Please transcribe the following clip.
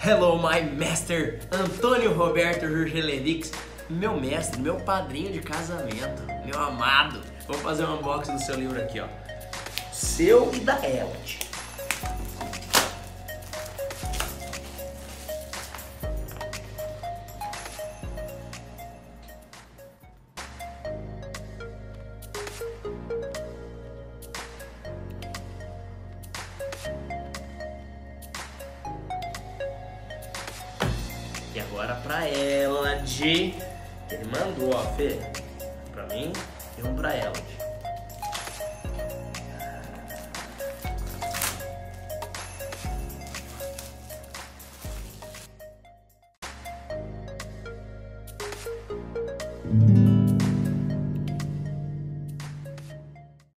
Hello, my master, Antônio Roberto Jurgeledix, meu mestre, meu padrinho de casamento, meu amado. Vamos fazer um unboxing do seu livro aqui, ó. Seu e da Elodie. E agora pra Elodie, ele mandou, ó, Fê, pra mim e um pra Elodie.